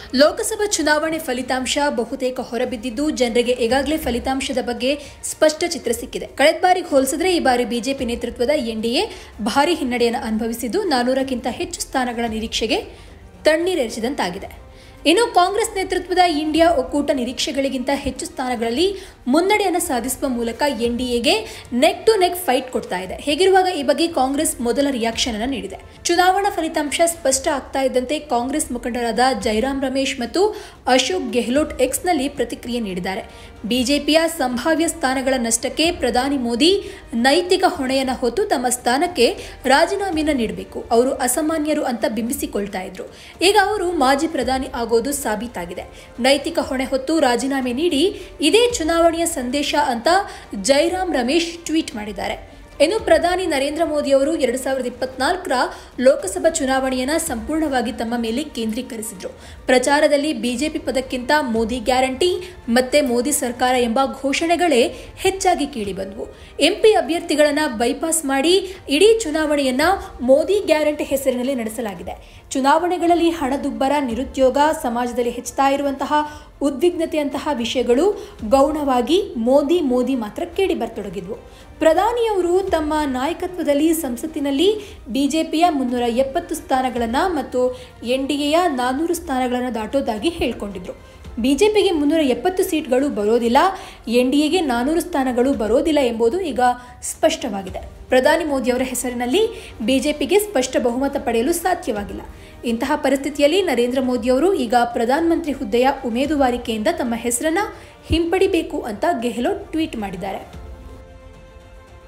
ಲೋಕಸಭಾ ಚುನಾವಣೆ ಫಲಿತಾಂಶ ಬಹುತೇಕ ಹೊರಬಿದ್ದಿದ್ದು ಜನರಿಗೆ ಈಗಾಗಲೇ ಫಲಿತಾಂಶದ ಬಗ್ಗೆ ಸ್ಪಷ್ಟ ಚಿತ್ರ ಸಿಕ್ಕಿದೆ. ಕಳೆದ ಬಾರಿಗೆ ಹೋಲಿಸಿದ್ರೆ ಈ ಬಾರಿ ಬಿಜೆಪಿ ನೇತೃತ್ವದ ಎನ್ಡಿಎ ಭಾರಿ ಹಿನ್ನಡೆಯನ್ನು ಅನುಭವಿಸಿದ್ದು 400ಕ್ಕಿಂತ ಹೆಚ್ಚು ಸ್ಥಾನಗಳ ನಿರೀಕ್ಷೆಗೆ ತಣ್ಣೀರೆರಚಿದಂತಾಗಿದೆ. ಇನ್ನು ಕಾಂಗ್ರೆಸ್ ನೇತೃತ್ವದ ಇಂಡಿಯಾ ಒಕ್ಕೂಟ ನಿರೀಕ್ಷೆಗಳಿಗಿಂತ ಹೆಚ್ಚು ಸ್ಥಾನಗಳಲ್ಲಿ ಮುನ್ನಡೆಯನ್ನು ಸಾಧಿಸುವ ಮೂಲಕ ಎನ್ಡಿಎಗೆ ನೆಕ್ ಟು ನೆಕ್ ಫೈಟ್ ಕೊಡ್ತಾ ಇದೆ. ಹೇಗಿರುವಾಗ ಈ ಬಗ್ಗೆ ಕಾಂಗ್ರೆಸ್ ಮೊದಲ ರಿಯಾಕ್ಷನ್ ಅನ್ನು ನೀಡಿದೆ. ಚುನಾವಣಾ ಫಲಿತಾಂಶ ಸ್ಪಷ್ಟ ಆಗ್ತಾ ಇದ್ದಂತೆ ಕಾಂಗ್ರೆಸ್ ಮುಖಂಡರಾದ ಜೈರಾಮ್ ರಮೇಶ್ ಮತ್ತು ಅಶೋಕ್ ಗೆಹ್ಲೋಟ್ ಎಕ್ಸ್ನಲ್ಲಿ ಪ್ರತಿಕ್ರಿಯೆ ನೀಡಿದ್ದಾರೆ. ಬಿಜೆಪಿಯ ಸಂಭಾವ್ಯ ಸ್ಥಾನಗಳ ನಷ್ಟಕ್ಕೆ ಪ್ರಧಾನಿ ಮೋದಿ ನೈತಿಕ ಹೊಣೆಯನ್ನು ಹೊತ್ತು ತಮ್ಮ ಸ್ಥಾನಕ್ಕೆ ರಾಜೀನಾಮೆಯನ್ನು ನೀಡಬೇಕು. ಅವರು ಅಸಾಮಾನ್ಯರು ಅಂತ ಬಿಂಬಿಸಿಕೊಳ್ತಾ ಇದ್ರು. ಈಗ ಅವರು ಮಾಜಿ ಪ್ರಧಾನಿ ಆಗೋದು ಸಾಬೀತಾಗಿದೆ. ನೈತಿಕ ಹೊಣೆ ಹೊತ್ತು ರಾಜೀನಾಮೆ ನೀಡಿ ಇದೇ ಚುನಾವಣೆಯ ಸಂದೇಶ ಅಂತ ಜೈರಾಮ್ ರಮೇಶ್ ಟ್ವೀಟ್ ಮಾಡಿದ್ದಾರೆ. ಇನ್ನು ಪ್ರಧಾನಿ ನರೇಂದ್ರ ಮೋದಿ ಅವರು 2024ರ ಲೋಕಸಭಾ ಚುನಾವಣೆಯನ್ನು ಸಂಪೂರ್ಣವಾಗಿ ತಮ್ಮ ಮೇಲೆ ಕೇಂದ್ರೀಕರಿಸಿದ್ರು. ಪ್ರಚಾರದಲ್ಲಿ ಬಿಜೆಪಿ ಪದಕ್ಕಿಂತ ಮೋದಿ ಗ್ಯಾರಂಟಿ ಮತ್ತೆ ಮೋದಿ ಸರ್ಕಾರ ಎಂಬ ಘೋಷಣೆಗಳೇ ಹೆಚ್ಚಾಗಿ ಕೇಳಿಬಂದವು. ಎಂಪಿ ಅಭ್ಯರ್ಥಿಗಳನ್ನು ಬೈಪಾಸ್ ಮಾಡಿ ಇಡೀ ಚುನಾವಣೆಯನ್ನ ಮೋದಿ ಗ್ಯಾರಂಟಿ ಹೆಸರಿನಲ್ಲಿ ನಡೆಸಲಾಗಿದೆ. ಚುನಾವಣೆಗಳಲ್ಲಿ ಹಣದುಬ್ಬರ, ನಿರುದ್ಯೋಗ, ಸಮಾಜದಲ್ಲಿ ಹೆಚ್ಚುತ್ತಾ ಇರುವಂತಹ ಉದ್ವಿಗ್ನತೆಯಂತಹ ವಿಷಯಗಳು ಗೌಣವಾಗಿ ಮೋದಿ ಮಾತ್ರ ಕೇಳಿ ಬರತೊಡಗಿದ್ವು. ಪ್ರಧಾನಿಯವರು ತಮ್ಮ ನಾಯಕತ್ವದಲ್ಲಿ ಸಂಸತ್ತಿನಲ್ಲಿ ಬಿಜೆಪಿಯ 370 ಸ್ಥಾನಗಳನ್ನು ಮತ್ತು ಎನ್ಡಿಎಯ 400 ಸ್ಥಾನಗಳನ್ನು ದಾಟೋದಾಗಿ ಹೇಳಿಕೊಂಡಿದ್ರು. ಬಿಜೆಪಿಗೆ 370 ಸೀಟ್ಗಳು ಬರೋದಿಲ್ಲ, ಎನ್ಡಿಎಗೆ 400 ಸ್ಥಾನಗಳು ಬರೋದಿಲ್ಲ ಎಂಬುದು ಈಗ ಸ್ಪಷ್ಟವಾಗಿದೆ. ಪ್ರಧಾನಿ ಮೋದಿಯವರ ಹೆಸರಿನಲ್ಲಿ ಬಿಜೆಪಿಗೆ ಸ್ಪಷ್ಟ ಬಹುಮತ ಪಡೆಯಲು ಸಾಧ್ಯವಾಗಿಲ್ಲ. ಇಂತಹ ಪರಿಸ್ಥಿತಿಯಲ್ಲಿ ನರೇಂದ್ರ ಮೋದಿಯವರು ಈಗ ಪ್ರಧಾನಮಂತ್ರಿ ಹುದ್ದೆಯ ಉಮೇದುವಾರಿಕೆಯಿಂದ ತಮ್ಮ ಹೆಸರನ್ನು ಹಿಂಪಡಿಬೇಕು ಅಂತ ಗೆಹ್ಲೋಟ್ ಟ್ವೀಟ್ ಮಾಡಿದ್ದಾರೆ.